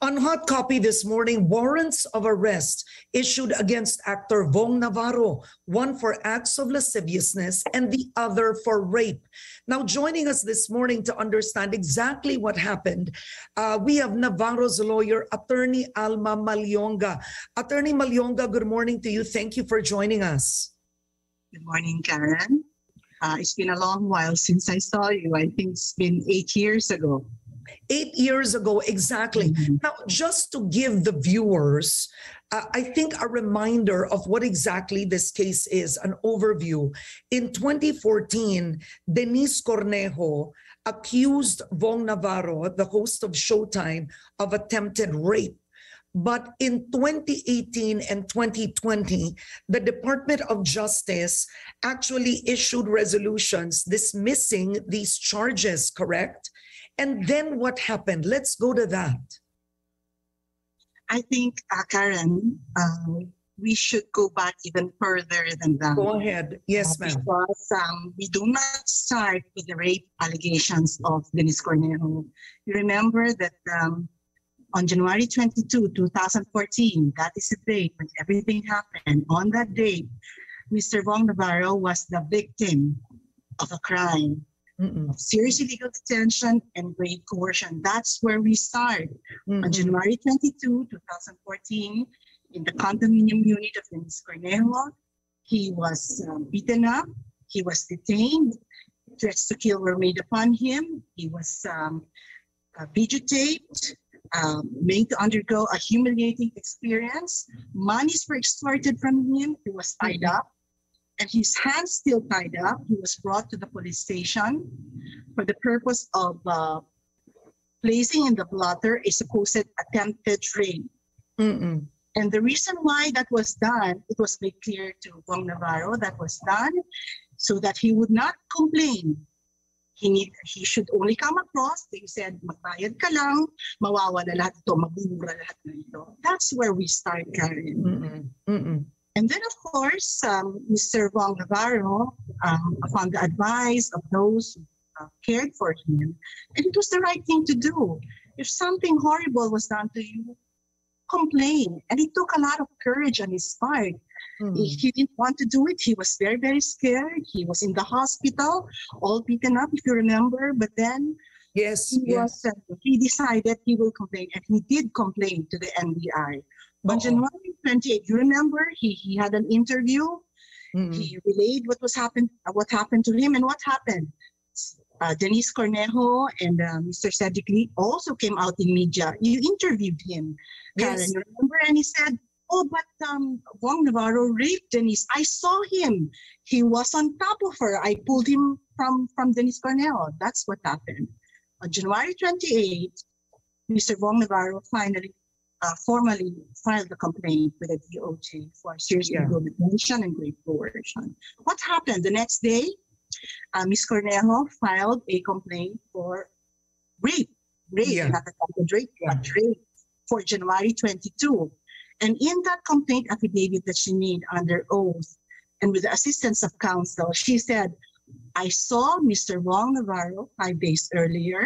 On Hot Copy this morning, warrants of arrest issued against actor Vong Navarro, one for acts of lasciviousness and the other for rape. Now, joining us this morning to understand exactly what happened, we have Navarro's lawyer, Attorney Alma Malyonga. Attorney Malyonga, good morning to you. Thank you for joining us. Good morning, Karen. It's been a long while since I saw you. I think it's been 8 years ago. 8 years ago, exactly. Mm-hmm. Now, just to give the viewers, I think a reminder of what exactly this case is, an overview. In 2014, Denise Cornejo accused Vong Navarro, the host of Showtime, of attempted rape. But in 2018 and 2020, the Department of Justice actually issued resolutions dismissing these charges, correct? And then what happened? Let's go to that. I think, Karen, we should go back even further than that. Go ahead. Yes, ma'am. Because we do not start with the rape allegations of Denise Cornejo. You remember that on January 22, 2014, that is the date when everything happened. On that date, Mr. Vong Navarro was the victim of a crime. Of serious illegal detention and grave coercion. That's where we start. On January 22, 2014, in the condominium unit of Denise Cornejo, he was beaten up, he was detained, threats to kill were made upon him, he was videotaped, made to undergo a humiliating experience, monies were extorted from him, he was tied up, and his hands still tied up. He was brought to the police station for the purpose of placing in the blotter a supposed attempted rape. And the reason why that was done, it was made clear to Vong Navarro that was done so that he would not complain. He should only come across. They said, magbayad ka lang, mawawala lahat ito, mabubura lahat na ito. That's where we start, Karen. And then, of course, Mr. Vong Navarro, upon the advice of those who cared for him, and it was the right thing to do. If something horrible was done to you, complain. And it took a lot of courage on his part. He didn't want to do it. He was very, very scared. He was in the hospital, all beaten up, if you remember. But then he decided he will complain, and he did complain to the NBI. On January 28th, you remember, he had an interview. He relayed what happened to him, and what happened. Denise Cornejo and Mr. Cedric Lee also came out in media. You interviewed him, Karen. Yes. You remember, and he said, "Oh, but Vong Navarro raped Denise. I saw him. He was on top of her. I pulled him from Denise Cornejo." That's what happened. On January 28th, Mr. Vong Navarro finally formally filed a complaint with the DOJ for serious illegal detention and grave coercion. What happened? The next day, Ms. Cornejo filed a complaint for rape, not attempted rape, but rape for January 22. And in that complaint affidavit that she made under oath and with the assistance of counsel, she said, "I saw Mr. Vong Navarro 5 days earlier.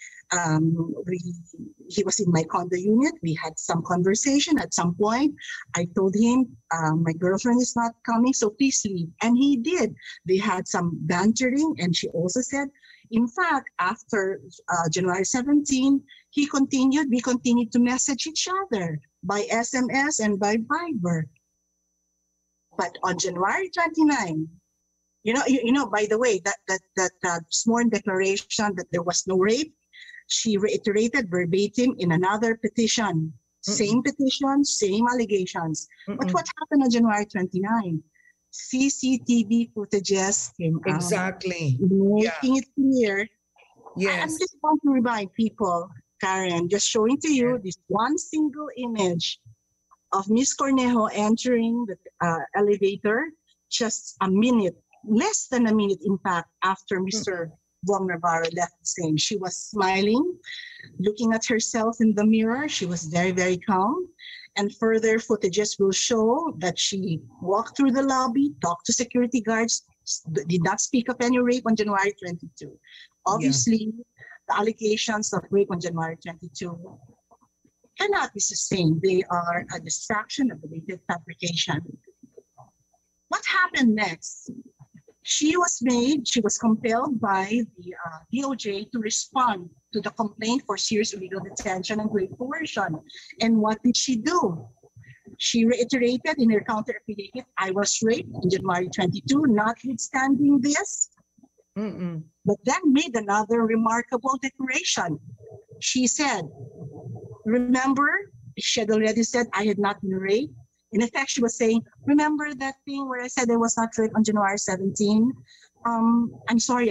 He was in my condo unit. We had some conversation at some point. I told him, my girlfriend is not coming, so please leave." And he did. They had some bantering, and she also said, in fact, after January 17, we continued to message each other by SMS and by Viber. But on January 29, you know, by the way, that sworn declaration that there was no rape, she reiterated verbatim in another petition. Same petition, same allegations. But what happened on January 29? CCTV footages came out. Exactly. Making it clear. Yes. I just want to remind people, Karen, just showing to you this one single image of Miss Cornejo entering the elevator, just a minute, less than a minute, in fact, after Mr. Vong Navarro left the scene. She was smiling, looking at herself in the mirror. She was very, very calm. And further footages will show that she walked through the lobby, talked to security guards, did not speak of any rape on January 22. Obviously, the allegations of rape on January 22 cannot be sustained. They are a distraction, a belated fabrication. What happened next? She was compelled by the DOJ to respond to the complaint for serious illegal detention and grave coercion. And what did she do? She reiterated in her counter affidavit, I was raped on January 22, notwithstanding this, but then made another remarkable declaration. She said, remember, she had already said I had not been raped. In effect, she was saying, remember that thing where I said I was not raped on January 17? I'm sorry.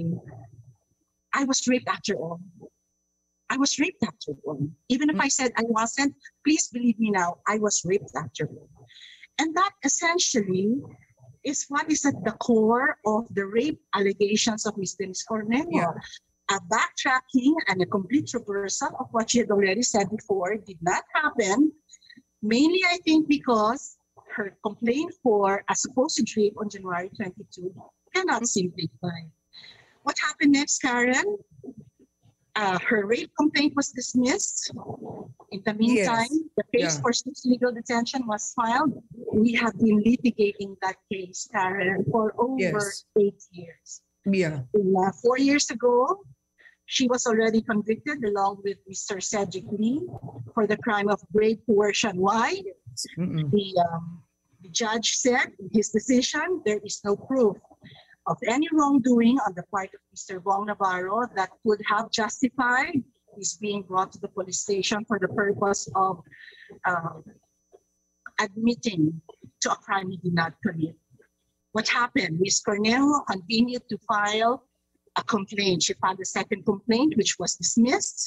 I was raped after all. I was raped after all. Even if I said I wasn't, please believe me now, I was raped after all. And that essentially is what is at the core of the rape allegations of Ms. Denise Cornejo. Yeah. A backtracking and a complete reversal of what she had already said before did not happen. Mainly, I think, because her complaint for a supposed rape on January 22 cannot simplify. What happened next, Karen? Her rape complaint was dismissed. In the meantime, the case for legal detention was filed. We have been litigating that case, Karen, for over 8 years. Yeah. 4 years ago, she was already convicted along with Mr. Cedric Lee for the crime of grave coercion. Why? The judge said in his decision, there is no proof of any wrongdoing on the part of Mr. Bong Navarro that could have justified his being brought to the police station for the purpose of admitting to a crime he did not commit. What happened? Ms. Cornejo continued to file a complaint. She filed a second complaint, which was dismissed.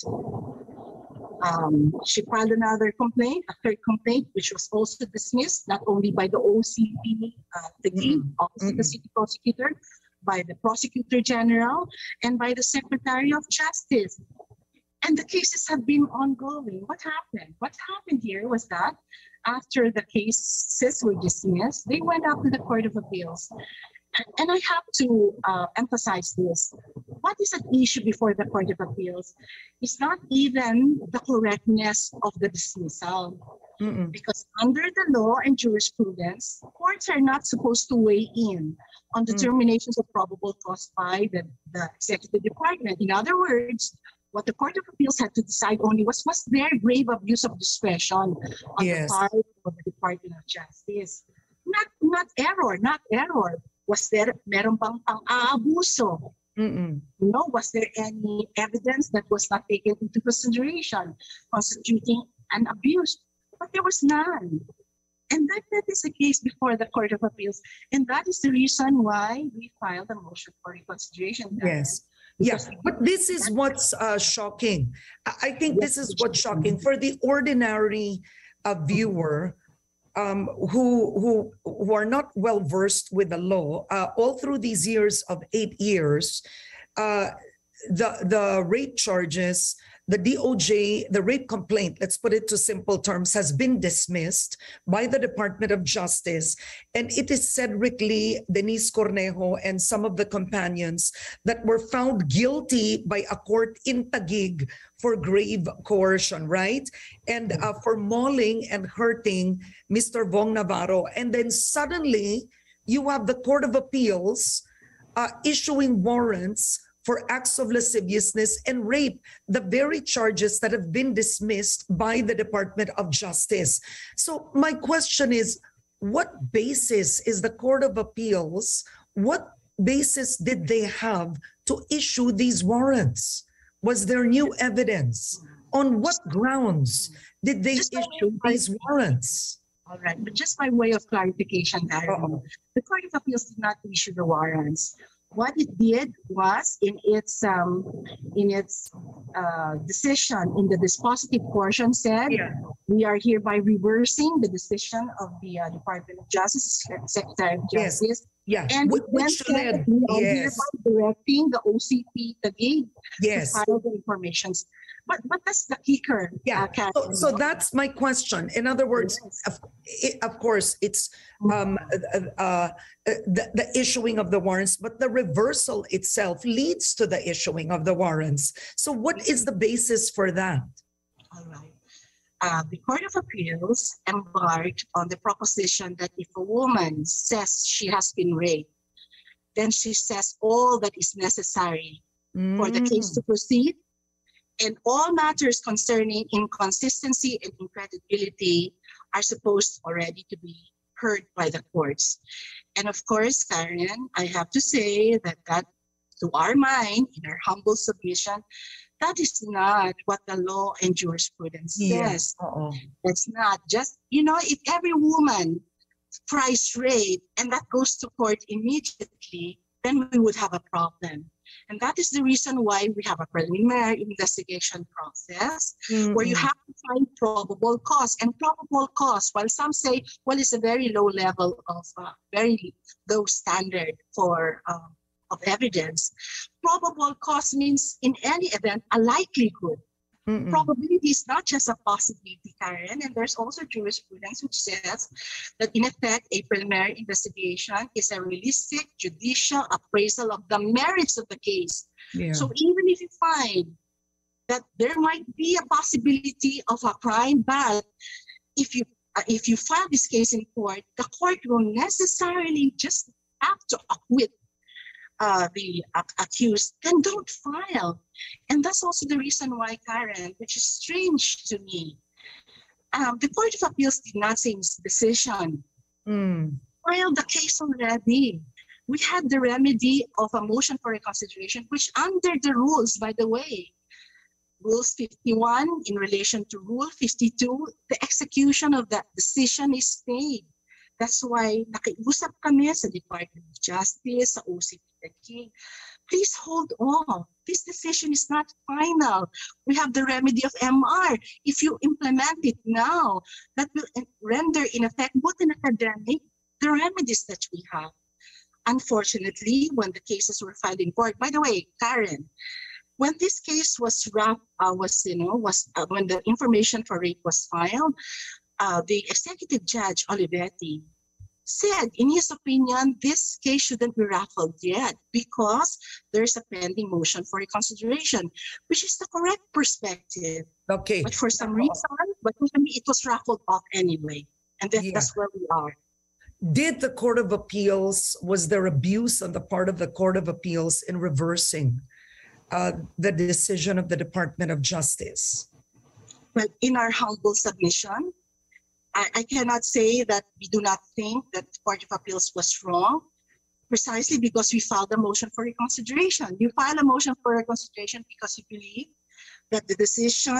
She filed another complaint, a third complaint, which was also dismissed, not only by the OCP, also the city prosecutor, by the prosecutor general, and by the Secretary of Justice. And the cases have been ongoing. What happened? What happened here was that after the cases were dismissed, they went up to the Court of Appeals. And I have to emphasize this. What is at issue before the Court of Appeals is not even the correctness of the dismissal. Because under the law and jurisprudence, courts are not supposed to weigh in on determinations of probable cause by the executive department. In other words, what the Court of Appeals had to decide only was there grave abuse of discretion on the part of the Department of Justice. Not error. Was there meron bang pang-aabuso? No, was there any evidence that was not taken into consideration constituting an abuse? But there was none. And that is the case before the Court of Appeals. And that is the reason why we filed a motion for reconsideration. Yes. Yes, but this is what's shocking. I think this is what's shocking for the ordinary viewer who are not well versed with the law. All through these years of 8 years, the rape charges, the DOJ, the rape complaint, let's put it to simple terms, has been dismissed by the Department of Justice. And it is Cedric Lee, Denise Cornejo, and some of the companions that were found guilty by a court in Taguig for grave coercion, right? And for mauling and hurting Mr. Bong Navarro. And then suddenly you have the Court of Appeals issuing warrants for acts of lasciviousness and rape, the very charges that have been dismissed by the Department of Justice. So my question is, what basis is the Court of Appeals, what basis did they have to issue these warrants? Was there new evidence? On what grounds did they issue these warrants? All right, but just by way of clarification, Aaron, the Court of Appeals did not issue the warrants. What it did was, in its decision, in the dispositive portion, said, we are hereby reversing the decision of the Department of Justice, Secretary of Justice. And then said we are hereby directing the OCP, the GAID, to file the information. But that's the kicker. So that's my question. In other words, of course, it's the issuing of the warrants, but the reversal itself leads to the issuing of the warrants. So what is the basis for that? All right. the Court of Appeals embarked on the proposition that if a woman says she has been raped, then she says all that is necessary for the case to proceed, and all matters concerning inconsistency and incredibility are supposed already to be heard by the courts. And of course, Karen, I have to say that to our mind, in our humble submission, that is not what the law and jurisprudence says. That's not just, if every woman cries rape and that goes to court immediately, then we would have a problem. And that is the reason why we have a preliminary investigation process where you have to find probable cause. And probable cause, while some say, well, it's a very low level of, very low standard for of evidence. Probable cause means, in any event, a likelihood. Probability is not just a possibility, Karen, and there's also jurisprudence which says that, in effect, a preliminary investigation is a realistic judicial appraisal of the merits of the case. Yeah. So even if you find that there might be a possibility of a crime, but if you file this case in court, the court will necessarily just have to acquit the accused, then don't file. And that's also the reason why, Karen, which is strange to me, the Court of Appeals did not say in its decision, file the case already. We had the remedy of a motion for reconsideration, which under the rules, by the way, Rules 51 in relation to Rule 52, the execution of that decision is stayed. That's why nakiusap kami sa Department of Justice, sa OCP King. Please hold on. This decision is not final. We have the remedy of MR. If you implement it now, that will render in effect both in academic, the remedies that we have. Unfortunately, when the cases were filed in court, by the way, Karen, when this case was when the information for rape was filed, the executive judge, Olivetti, said in his opinion, this case shouldn't be raffled yet because there's a pending motion for reconsideration, which is the correct perspective. Okay. But for some reason, it was raffled off anyway. And that's where we are. Did the Court of Appeals, was there abuse on the part of the Court of Appeals in reversing the decision of the Department of Justice? Well, in our humble submission, I cannot say that we do not think that the Court of Appeals was wrong, precisely because we filed a motion for reconsideration. You file a motion for reconsideration because you believe that the decision,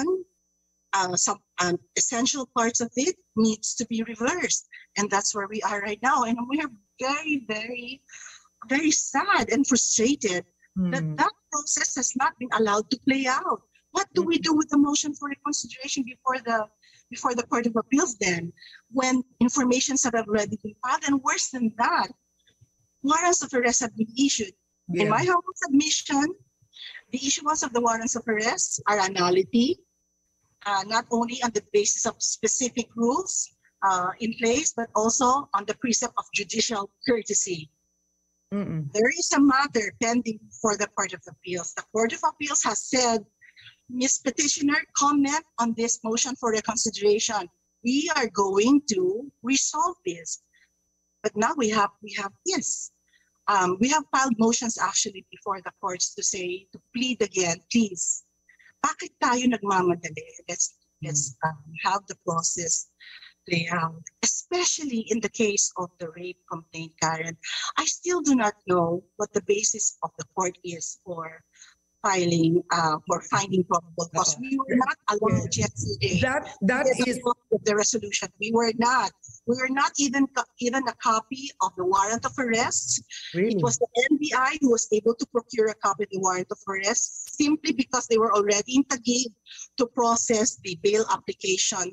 some essential parts of it needs to be reversed. And that's where we are right now. And we are very, very, very sad and frustrated that process has not been allowed to play out. What do we do with the motion for reconsideration before the Court of Appeals then, when informations have already been filed? And worse than that, warrants of arrest have been issued. Yeah. In my humble submission, the issuance of the warrants of arrest are a nullity, not only on the basis of specific rules in place, but also on the precept of judicial courtesy. There is a matter pending for the Court of Appeals. The Court of Appeals has said, Ms. Petitioner, comment on this motion for reconsideration. We are going to resolve this. But now we have yes. We have filed motions actually before the courts to plead again, please. Bakit tayo nagmamadali? Let's have the process play out, especially in the case of the rape complaint, Karen. I still do not know what the basis of the court is for filing for finding probable cause. We were not allowed yesterday. That is the resolution. We were not even given a copy of the warrant of arrest. Really? It was the NBI who was able to procure a copy of the warrant of arrest simply because they were already in Taguig to process the bail application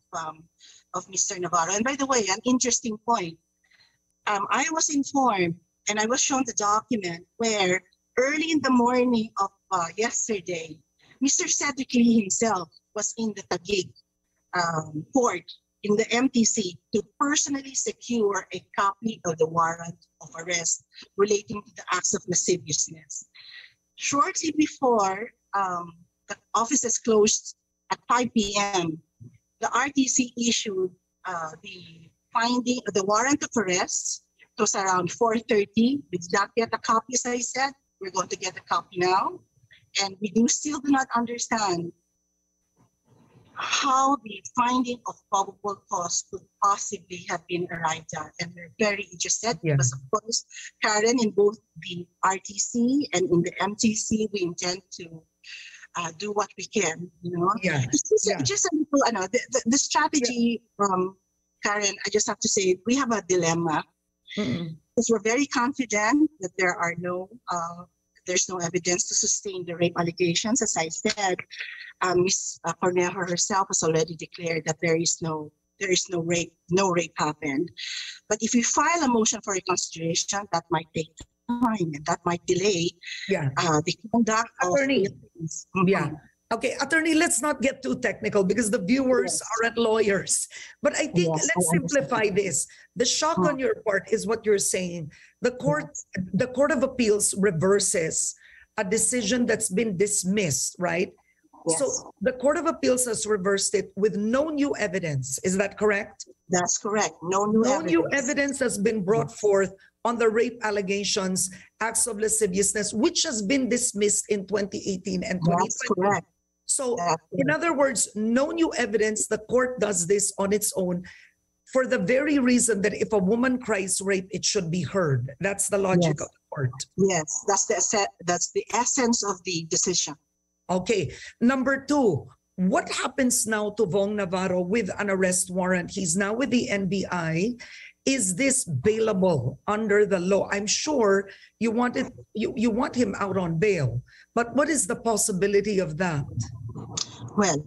of Mr. Navarro. And by the way, an interesting point. I was informed and I was shown the document where early in the morning of yesterday, Mr. Cedric Lee himself was in the Taguig court in the MTC to personally secure a copy of the warrant of arrest relating to the acts of lasciviousness. Shortly before the offices closed at 5 p.m., the RTC issued the warrant of arrest. It was around 4:30. We did not get a copy, as I said. We're going to get a copy now. And we still do not understand how the finding of probable cause could possibly have been arrived at. And we're very interested because, of course, Karen, in both the RTC and in the MTC, we intend to do what we can, It's just a little, the strategy from Karen, I just have to say, we have a dilemma. Because we're very confident that there's no evidence to sustain the rape allegations. As I said, Ms. Cornejo herself has already declared that there is no rape happened. But if we file a motion for reconsideration, that might take time and that might delay the conduct Attorney. of Okay, attorney, let's not get too technical because the viewers aren't lawyers. But I think let's simplify this. The shock on your part is what you're saying. The Court of Appeals reverses a decision that's been dismissed, right? Yes. So the Court of Appeals has reversed it with no new evidence. Is that correct? That's correct. No new evidence has been brought forth on the rape allegations, acts of lasciviousness, which has been dismissed in 2018 and 2020. That's correct. So, in other words, no new evidence. The court does this on its own for the very reason that if a woman cries rape, it should be heard. That's the logic of the court. Yes, that's the essence of the decision. Okay. Number two, what happens now to Vong Navarro with an arrest warrant? He's now with the NBI. Is this bailable under the law? I'm sure you want him out on bail, but what is the possibility of that? Well,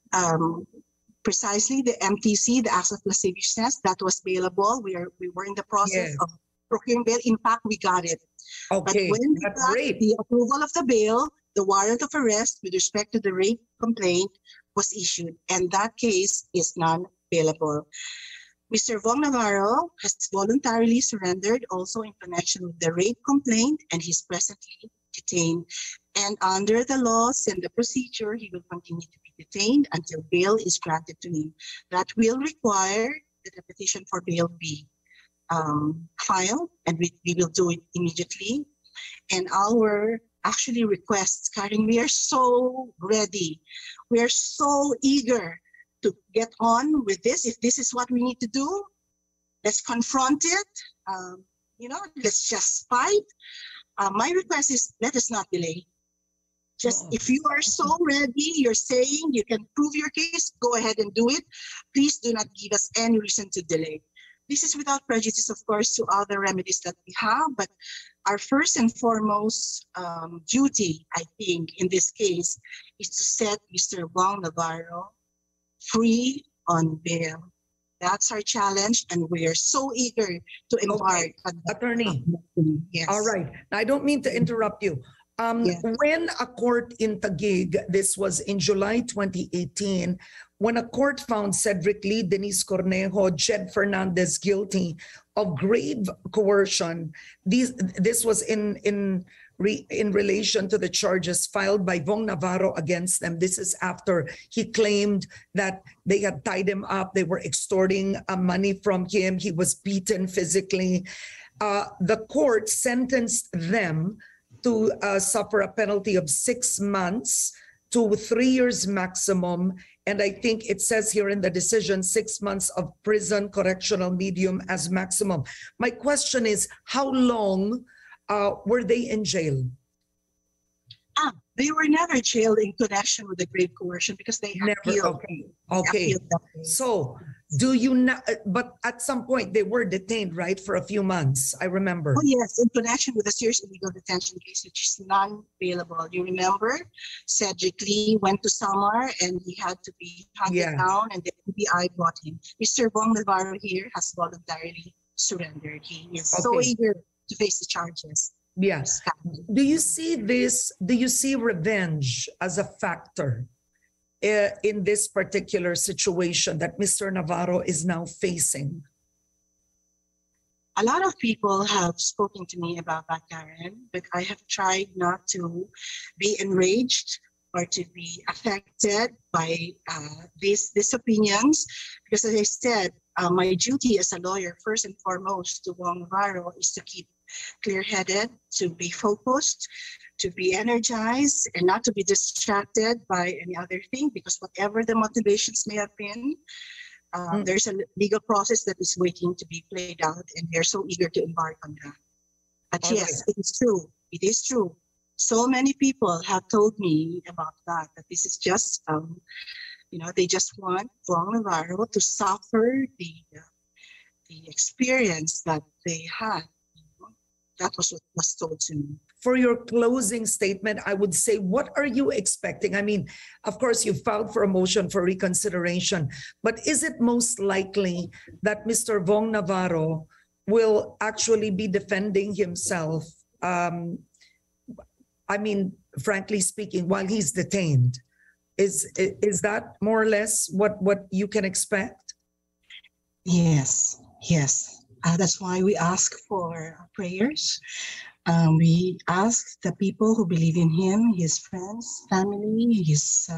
precisely the MTC, the Acts of Lasciviousness, that was bailable. We were in the process of procuring bail. In fact, we got it. Okay, but when we got the approval of the bail, the warrant of arrest with respect to the rape complaint was issued, and that case is non-bailable. Mr. Vong Navarro has voluntarily surrendered also in connection with the rape complaint, and he's presently detained. And under the laws and the procedure, he will continue to be detained until bail is granted to him. That will require that the petition for bail be filed, and we will do it immediately. And our requests, Karen, we are so ready. We are so eager to get on with this. If this is what we need to do, let's confront it. Let's just fight. My request is let us not delay. Just if you are so ready, you're saying you can prove your case, go ahead and do it. Please do not give us any reason to delay. This is without prejudice, of course, to other remedies that we have, but our first and foremost duty, I think, in this case, is to set Mr. Vong Navarro free on bail. That's our challenge, and we are so eager to embark. Attorney. Yes. All right. Now, I don't mean to interrupt you. When a court in Taguig, this was in July 2018, when a court found Cedric Lee, Denise Cornejo, Jed Fernandez guilty of grave coercion, this was in relation to the charges filed by Vong Navarro against them. This is after he claimed that they had tied him up, they were extorting money from him, he was beaten physically. The court sentenced them to suffer a penalty of 6 months to 3 years maximum. And I think it says here in the decision, 6 months of prison, correctional medium as maximum. My question is, how long were they in jail? They were never jailed in connection with the grave coercion because they had appealed. Okay. So do you not, but at some point they were detained, right, for a few months, I remember. Oh yes, in connection with a serious illegal detention case, which is non-bailable. You remember, Cedric Lee went to Samar and he had to be hunted down, and the FBI brought him. Mr. Vong Navarro here has voluntarily surrendered. He is so eager to face the charges. Yes. Do you see this? Do you see revenge as a factor in this particular situation that Mr. Navarro is now facing? A lot of people have spoken to me about that, Karen, but I have tried not to be enraged or to be affected by these opinions. Because as I said, my duty as a lawyer, first and foremost, to Wong Navarro is to keep clear-headed, to be focused, to be energized, and not to be distracted by any other thing, because whatever the motivations may have been, there's a legal process that is waiting to be played out, and they're so eager to embark on that. But All yes, right. it is true. It is true. So many people have told me about that this is just, they just want Wong Navarro to suffer the experience that they had. That was what was told to me. For your closing statement, I would say, what are you expecting? I mean, of course, you filed for a motion for reconsideration, but is it most likely that Mr. Wong Navarro will actually be defending himself? I mean, frankly speaking, while he's detained, is that more or less what you can expect? Yes. That's why we ask for prayers. We ask the people who believe in him, his friends, family, his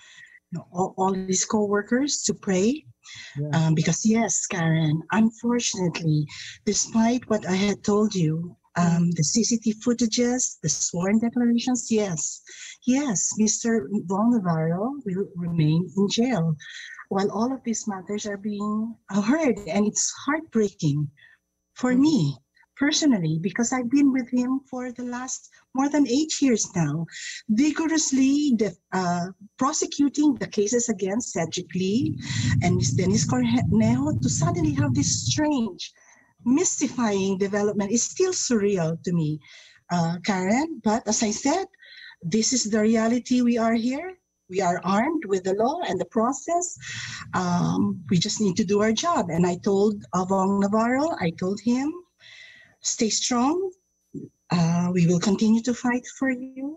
all his co-workers to pray. Yeah. Because yes, Karen, unfortunately, despite what I had told you, the CCTV footages, the sworn declarations, yes, Mr. Wong Navarro will remain in jail while all of these matters are being heard. And it's heartbreaking for me personally, because I've been with him for the last more than 8 years now, vigorously prosecuting the cases against Cedric Lee and Ms. Denise Cornejo. To suddenly have this strange, mystifying development is still surreal to me, Karen. But as I said, this is the reality. We are here. We are armed with the law and the process. We just need to do our job. And I told Wong Navarro, I told him, stay strong. We will continue to fight for you.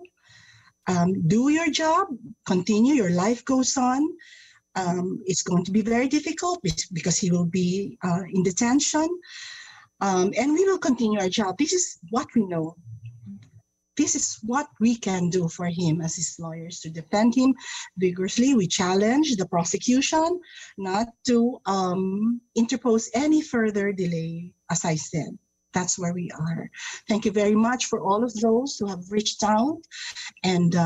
Do your job. Continue. Your life goes on. It's going to be very difficult because he will be in detention. And we will continue our job. This is what we know. This is what we can do for him as his lawyers, to defend him vigorously. We challenge the prosecution not to interpose any further delay, as I said. That's where we are. Thank you very much for all of those who have reached out, and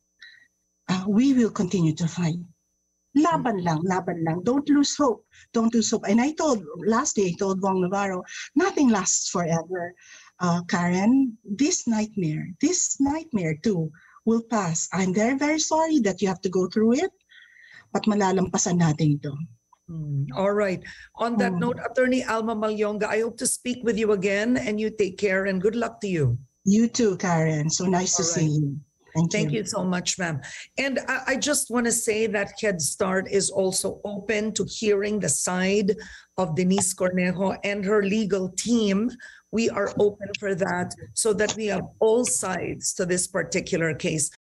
we will continue to fight. Laban lang. Don't lose hope. And I told Wong Navarro, nothing lasts forever. Karen, this nightmare too will pass. I'm very, very sorry that you have to go through it, but malalampasan natin ito. All right. On that note, Attorney Alma Malyonga, I hope to speak with you again, and you take care and good luck to you. You too, Karen. So nice to see you. Thank you so much, ma'am. And I just want to say that Head Start is also open to hearing the side of Denise Cornejo and her legal team. We are open for that so that we have all sides to this particular case.